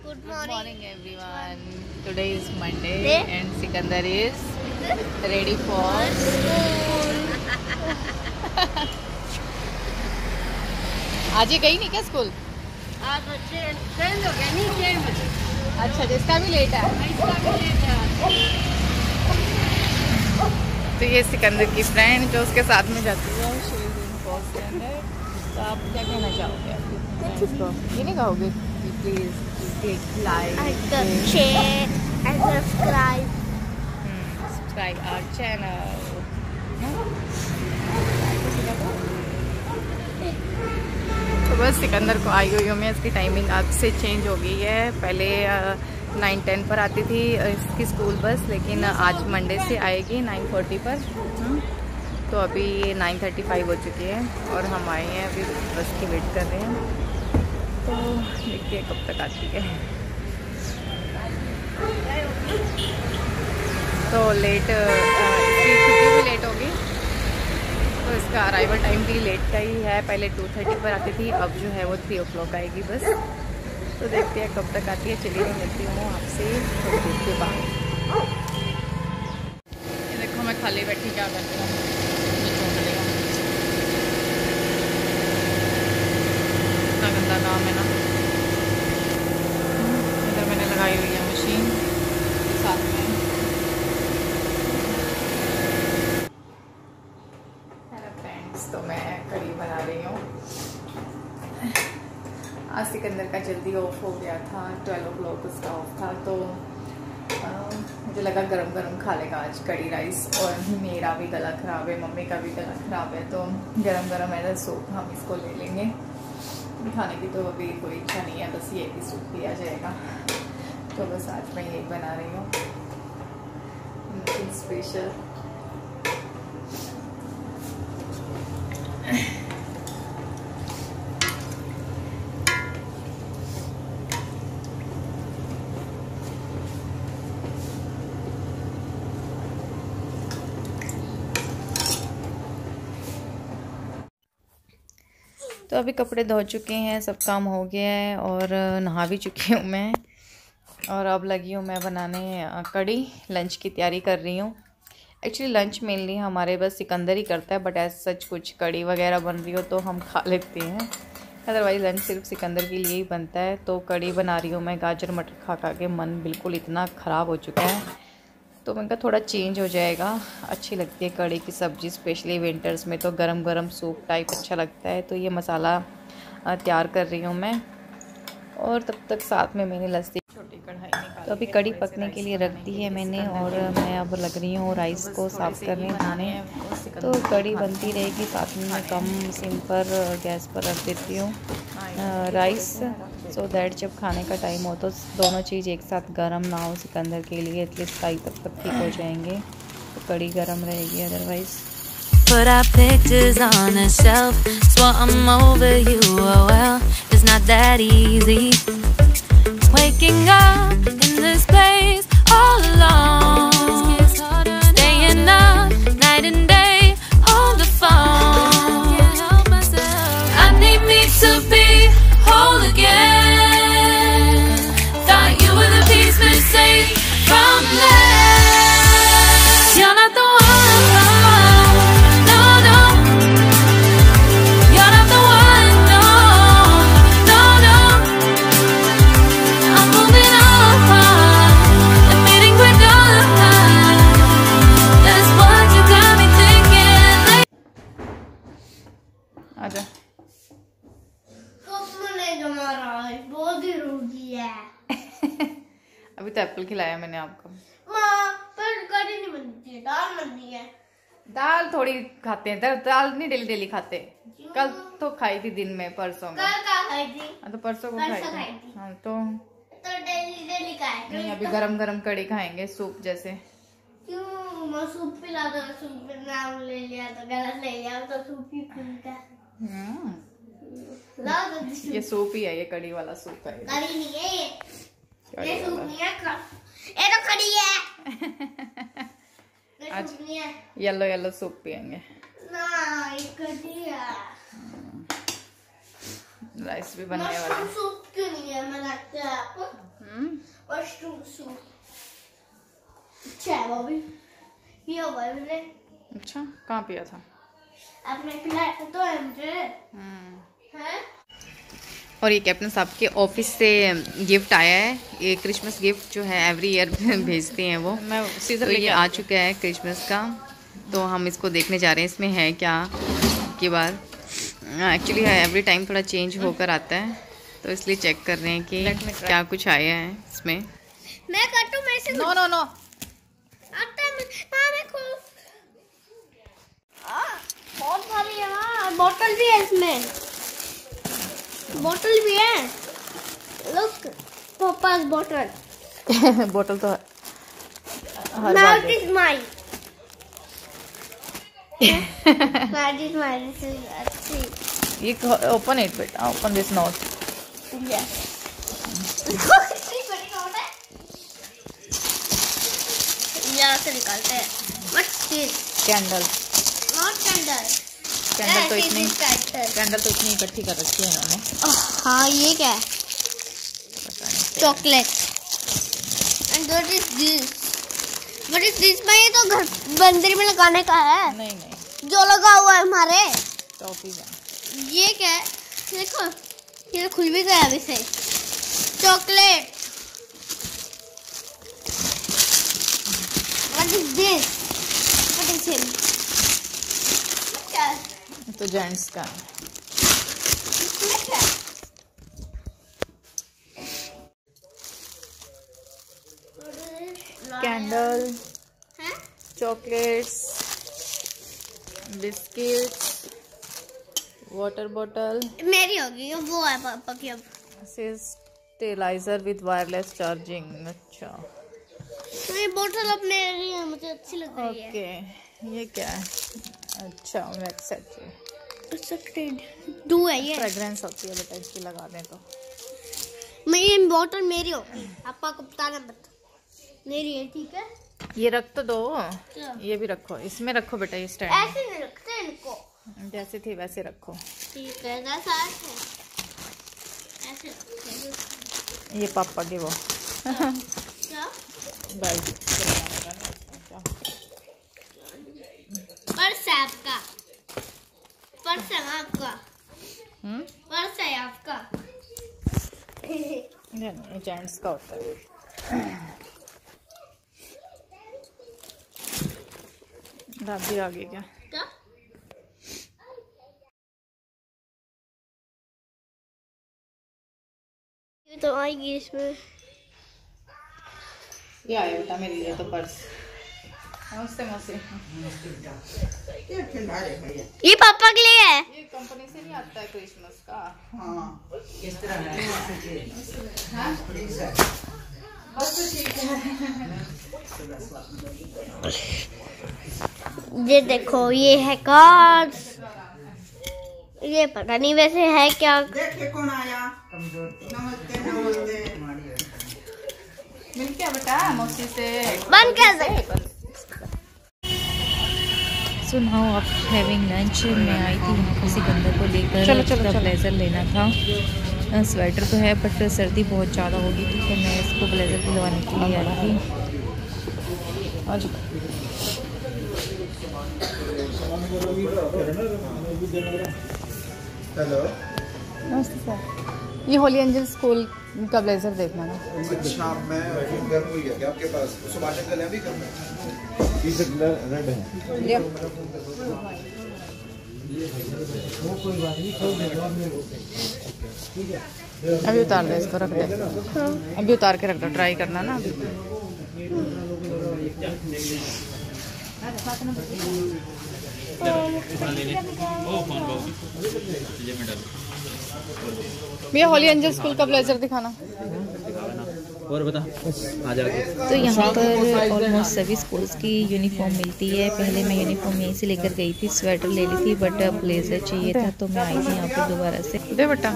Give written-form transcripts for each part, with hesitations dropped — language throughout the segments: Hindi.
Good morning everyone. Today is Monday and Sikandar is ready for school. आज ये गई नहीं क्या स्कूल? आज बच्चे चेंज हो गया, नहीं 6 बजे। अच्छा, जिसका भी लेट है। तो ये सिकंदर की फ्रेंड जो उसके साथ में जाती है, तो आप क्या कहना चाहोगे इसको? ये नहीं कहोगे please like, share and subscribe. Subscribe our channel. तो बस सिकंदर को आई हुई में इसकी टाइमिंग अब से चेंज हो गई है। पहले 9:10 पर आती थी इसकी स्कूल बस, लेकिन आज मंडे से आएगी 9:40 पर। तो अभी 9:35 हो चुकी है और हम आए हैं, अभी बस की वेट कर रहे हैं। तो देखते हैं कब तक आती है। तो लेट इसकी छुट्टी भी लेट होगी, तो इसका अराइवल टाइम भी लेट का ही है। पहले 2:30 पर आती थी, अब जो है वो 3 o'clock आएगी बस। तो देखते हैं कब तक आती है। चलिए मैं मिलती हूँ आपसे थोड़ी देर के बाद। ये देखो मैं खाली बैठी क्या करती हूँ। गंदा काम है ना। इधर मैंने लगाई हुई है मशीन साथ में। हेलो फ्रेंड्स, तो मैं कढ़ी बना रही हूँ। आज सिकंदर का जल्दी ऑफ हो गया था, 12 o'clock उसका ऑफ था। तो मुझे लगा गरम गरम खा लेगा आज कढ़ी राइस, और मेरा भी गला ख़राब है, मम्मी का भी गला ख़राब है। तो गरम गरम ऐसा सूप हम इसको ले लेंगे। खाने की तो अभी कोई इच्छा नहीं है, बस ये भी सूप पिया जाएगा। तो बस आज मैं ये बना रही हूँ स्पेशल। तो अभी कपड़े धो चुके हैं, सब काम हो गया है और नहा भी चुकी हूँ मैं। और अब लगी हूँ मैं बनाने कढ़ी। लंच की तैयारी कर रही हूँ। एक्चुअली लंच मेनली हमारे बस सिकंदर ही करता है, बट एज सच कुछ कढ़ी वगैरह बन रही हो तो हम खा लेते हैं। अदरवाइज़ लंच सिर्फ सिकंदर के लिए ही बनता है। तो कढ़ी बना रही हूँ मैं। गाजर मटर खा खा के मन बिल्कुल इतना ख़राब हो चुका है, तो मैंने कहा थोड़ा चेंज हो जाएगा। अच्छी लगती है कढ़ी की सब्ज़ी, स्पेशली विंटर्स में तो गरम गरम सूप टाइप अच्छा लगता है। तो ये मसाला तैयार कर रही हूँ मैं, और तब तक साथ में मैंने लस्सी छोटी कढ़ाई निकाली। तो अभी कढ़ी पकने के लिए रख दी है मैंने, और मैं अब लग रही हूँ राइस को साफ़ करने खाने। तो कढ़ी बनती रहेगी, साथ में मैं कम सिम पर गैस पर रख देती हूँ राइस, सो दैट जब खाने का टाइम हो तो दोनों चीज़ एक साथ गरम ना हो सिकंदर के लिए, एटलीस्ट टाइम तक ठीक हो जाएंगे। तो कढ़ी गरम रहेगी otherwise. Put our pictures on a shelf, swore I'm over you, oh well, it's not that easy. Waking up in this place all alone, staying up night and day on the phone. Can't help myself. I need me to be whole again. Thought you were the piece missing from left. You're not the one. आजा। बहुत ही रोगी है। अभी तो एप्पल खिलाया मैंने आपको। पर कढ़ी नहीं बनती है, दाल बनती है। दाल थोड़ी खाते हैं, दाल नहीं डेली डेली खाते। कल तो खाई थी दिन में, परसों में। कल का खाई थी? हाँ, तो परसों को खाई थी। हाँ, तो डेली डेली खाए। नहीं, अभी गरम गरम कढ़ी खाएंगे सूप जैसे। क्यों मैं सूप पिला दो, सूप पे नाम ले लिया तो गलत ले लिया, तो सूप ही पीता। ये सूप ही है, ये कढ़ी वाला सूप है। कढ़ी नहीं है ये सूप नहीं है, ये तो कढ़ी है। आज येलो येलो सूप पियेंगे। ना, ये कढ़ी है। राइस भी बनने वाला है। सूप क्यों नहीं है, मैं लगता है आपको? मशरूम सूप अच्छा है वो भी। ये हुआ है मैंने। अच्छा, कहाँ पिया था? आपने पिलाया तो है मुझे। हैं? और ये कैप्टन साहब के ऑफिस से गिफ्ट आया है। ये क्रिसमस गिफ्ट जो है एवरी ईयर भेजते हैं वो। मैं तो ये आ चुका है क्रिसमस का, तो हम इसको देखने जा रहे हैं इसमें है क्या की बार। एक्चुअली एवरी टाइम थोड़ा चेंज होकर आता है, तो इसलिए चेक कर रहे हैं कि क्या कुछ आया है इसमें। मैं काटूं मैं से? नो नो नो, आता है मैं खोल। बहुत सारी है। हाँ, बोतल भी है इसमें, बोतल भी है। लुक पापा's बोतल। बोतल तो हर Now bar it is mine. That is mine. This is अच्छी। ये ओपन इट बेटा, ओपन दिस नोट। Yes. यहाँ से निकालते हैं। What's this? Candle. Not candle. Candle तो इतनी candle. कैंडल तो इतनी इकट्ठी कर रखी है इन्होंने। हाँ, ये क्या है? Chocolate. And what is this? What is this? मैं ये तो घर बंदरी में लगाने का है। नहीं नहीं, जो लगा हुआ है हमारे। टॉफी है। ये क्या है? देखो, ये खुल भी गया अभी से। Chocolate. What is this? What is him? क्या? तो जेंट्स का इसमें क्या? कैंडल, हैं? चॉकलेट्स, बिस्किट्स, वाटर बॉटल, मेरी होगी, वो है पापा की। अब स्टेलाइजर विद वायरलेस चार्जिंग। अच्छा, तो ये बोतल अब मेरी है, मुझे अच्छी लग रही है। ओके, ये क्या है? अच्छा, वैक्स दो है ये। फ्रेग्रेंस होती है बेटा, इसकी लगा दें तो। मैं ये बोतल मेरी हो, आपका को बताना मत। मेरी है, ठीक है। ये रख तो दो, क्या? ये भी रखो, इसमें रखो बेटा, ये स्टैंड ऐसे नहीं रखते इनको। जैसे थी वैसे रखो। ठीक है, ऐसा है। ऐसे रखते हैं। ये पापा के वो क्या? बाइक पर्स है आपका, पर्स है आपका, पर्स है आपका। जेंट्स का होता है। दादी आ गई क्या? क्या? ये तो आएगी इसमें। ये आया बेटा मेरे लिए तो पर्स। नमस्ते मौसी। ये पापा के लिए है। ये कंपनी से नहीं आता है क्रिसमस का। हाँ, किस तरह है? हाँ? बस तो ठीक है। ये देखो, ये है कार्ड्स। ये पता नहीं वैसे है क्या। देखिए कौन आया। नमस्ते नमस्ते। मिल क्या बेटा मौसी से? बंद कर दे। So now after having lunch मैं आई थी यहाँ पर सिकंदर को लेकर। उसका ब्लेज़र लेना था। स्वेटर तो है बट सर्दी बहुत ज़्यादा होगी, तो फिर मैं इसको ब्लेज़र दिलवाने के लिए आई थी। हेलो, नमस्ते सर। ये होली एंजल स्कूल का ब्लेज़र देखना है। अच्छा, मैं घर को गया आपके पास। सुभाष अंकल है अभी घर में। रेड है। अभी उतार दे, इसको रख दे। अभी उतार के रख दो, ट्राई करना ना अभी। भैया होली एंजल स्कूल का ब्लेजर दिखाना। और बता आ जाके। तो यहाँ पर ऑलमोस्ट सभी स्कूल्स की यूनिफॉर्म मिलती है। पहले मैं यूनिफॉर्म यहीं से लेकर गई थी, स्वेटर ले ली थी, बट ब्लेजर चाहिए था तो मैं आई थी यहाँ पर दोबारा से। दे बेटा।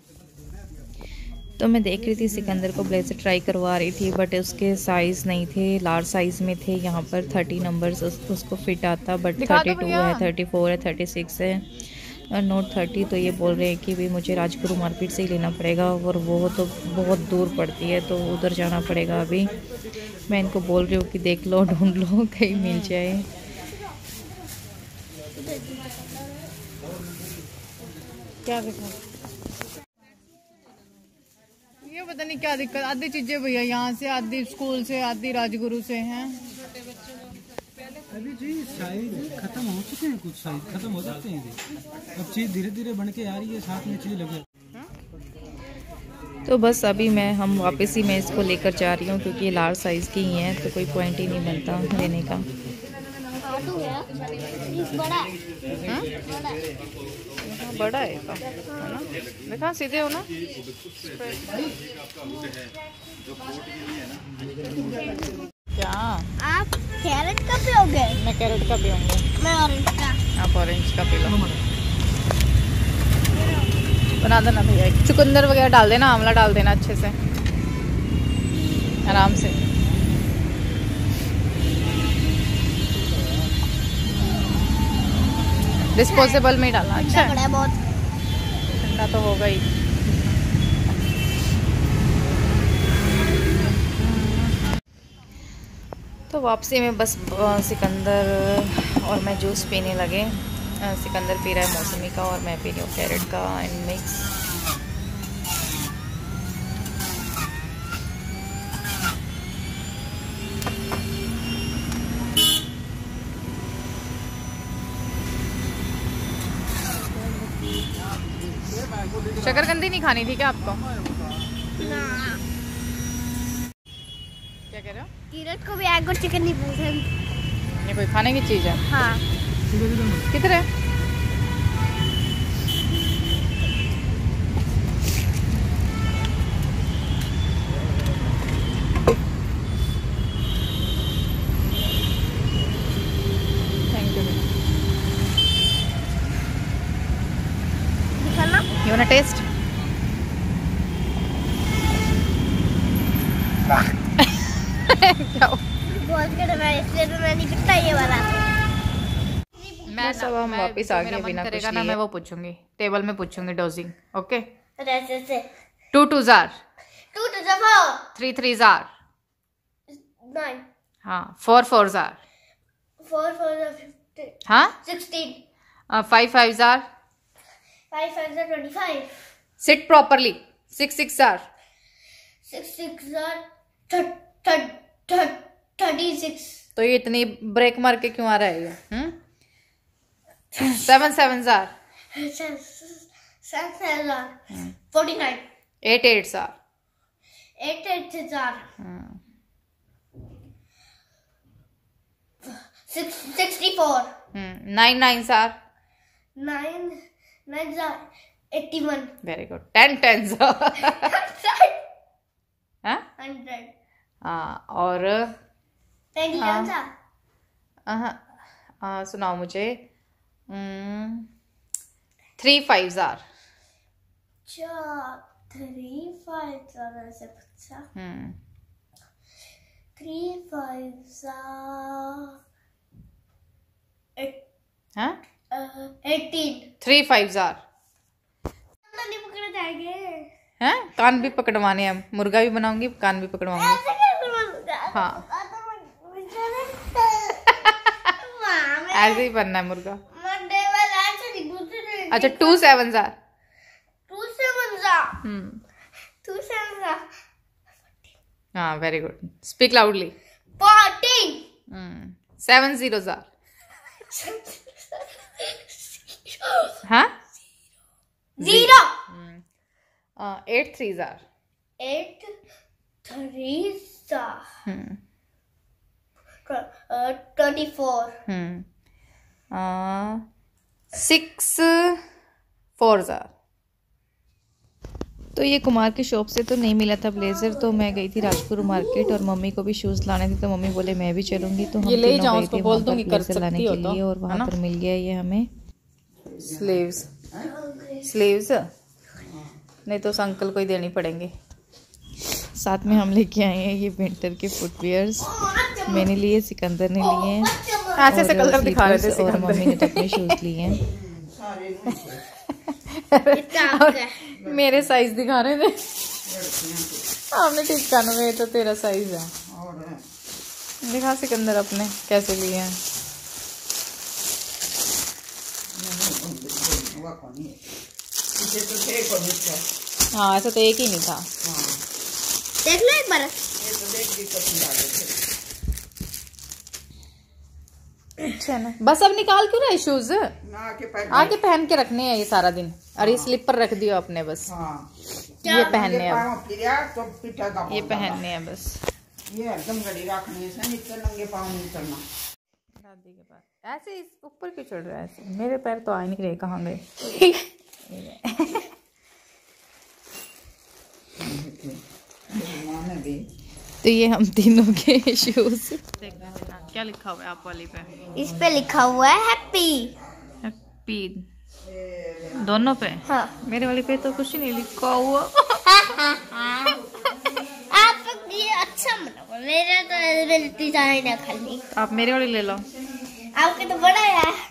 तो मैं देख रही थी सिकंदर को ब्लेजर ट्राई करवा रही थी, बट उसके साइज़ नहीं थे, लार्ज साइज़ में थे। यहाँ पर 30 नंबर्स उसको फिट आता, बट 32 है, 34 है, 36 है। नोट 30। तो ये बोल रहे हैं कि भाई मुझे राजगुरु मार्केट से ही लेना पड़ेगा और वो तो बहुत दूर पड़ती है, तो उधर जाना पड़ेगा। अभी मैं इनको बोल रही हूँ कि देख लो, ढूंढ लो, कहीं मिल जाए। क्या देखो, ये पता नहीं क्या दिक्कत, आधी चीजें भैया यहाँ से, आधी स्कूल से, आधी राजगुरु से हैं। अभी जी साइज खत्म हो चुके हैं, कुछ साइज खत्म हो जाते हैं। अब चीज धीरे धीरे बन के आ रही है, साथ में चीज लगे। तो बस अभी हम वापस ही मैं इसको लेकर जा रही हूँ, क्योंकि ये लार्ज साइज़ की ही है, तो कोई पॉइंट ही नहीं बनता लेने का। बड़ा है ना, देखा सीधे हो ना। क्या आप कैरेट का पियोगे? मैं कैरेट का पीऊँगी। मैं ऑरेंज का। आप ऑरेंज का पी लो। बना देना भैया, चुकंदर वगैरह डाल देना, आंवला डाल देना अच्छे से, आराम से। डिस्पोजेबल में ही डालना। अच्छा है, बहुत ठंडा तो होगा ही। तो वापसी में बस सिकंदर और मैं जूस पीने लगे। सिकंदर पी रहा है मौसमी का और मैं पी रही हूँ कैरेट का एंड मिक्स। शकरकंदी नहीं खानी थी क्या आपको? क्या कह रहे हो? कीरत को भी एग और चिकन नहीं पसंद। ये कोई खाने की चीज़ है? हाँ। किधर है? Thank you. You wanna taste? क्या? बहुत कड़वा है, इसलिए तो मैं नहीं पीता ये वाला। मैं सब हम वापस आ गए बिना कुछ लिए। मैं वो पूछूंगी, टेबल में पूछूंगी डोजिंग। ओके, ऐसे 2 2 जार, 2 2 4 3 3 जार, 9 हाँ 4 4 जार, 4 4 15 हाँ 16 5 5 जार, 5 5 25 सिट प्रॉपरली, 6 6 जार, 6 6 36। तो ये इतनी ब्रेक मार के क्यों आ रहा है ये? 7 7 जार, 49 8 8 जार, 8 8 64 9 9 जार, 9 9 81 वेरी गुड। 10 10 जार, हाँ 100 और सुनाओ मुझे 3 5 जार, 3 5 से पूछा 3 5 हाँ 18 3 5 जार, नहीं पकड़े जाएंगे। हैं? कान भी पकड़वाने हैं, मुर्गा भी बनाऊंगी, कान भी पकड़वाऊंगी। हाँ ऐसे ही बनना है मुर्गा। अच्छा 2 7 जार, 2 7 हाँ वेरी गुड, स्पीक लाउडली। 14 7 0 जार, हाँ 0 8 3 जार, 8 3 24 6 4 जार। तो ये कुमार की शॉप से तो नहीं मिला था ब्लेजर, तो मैं गई थी राजगुरु मार्केट और मम्मी को भी शूज़ लाने थे, तो मम्मी बोले मैं भी चलूंगी, तो हम ये ले तीनों जाओ, गए उसको थे बोल वहाँ पर दूंगी कर ब्लेजर लाने सकती हो के तो, लिए, और वहाँ पर मिल गया ये हमें स्लीव्स, नहीं तो उस अंकल को ही देनी पड़ेंगे। साथ में हम लेके आए हैं ये विंटर के फुटवियर्स, मैंने लिए, सिकंदर ने लिए हैं, ऐसे कलर दिखा रहे थे और मम्मी ने तो अपने शूज़ लिए हैं। मेरे साइज दिखा रहे थे। आपने ठीक कानों में, तो तेरा साइज है। दिखा सिकंदर अपने कैसे लिए हैं। हाँ ऐसा तो एक ही नहीं था। देख लो एक बार। अच्छा ना, बस अब निकाल क्यों रहे शूज? आके पहन के रखने हैं ये सारा दिन। और ये स्लीपर रख दियो अपने बस। ये पहनने अब, ये पहनने हैं बस। ये एकदम गड़ी रखनी है, नीचे नंगे पाँव नहीं चलना। दादी के पास ऐसे इस ऊपर क्यों चढ़ रहा है ऐसे? मेरे पैर तो आ नहीं रहे, कहाँ गए? तो ये हम तीनों के शूज। क्या लिखा हुआ है आप वाली पे? इस पे लिखा हुआ है हैप्पी। हैप्पी दोनों पे? हाँ। मेरे वाली पे तो कुछ नहीं लिखा हुआ। आप ये अच्छा बनाओ, मेरा तो डिजाइन है खाली। आप मेरे वाली ले लो। आपके तो बड़ा है।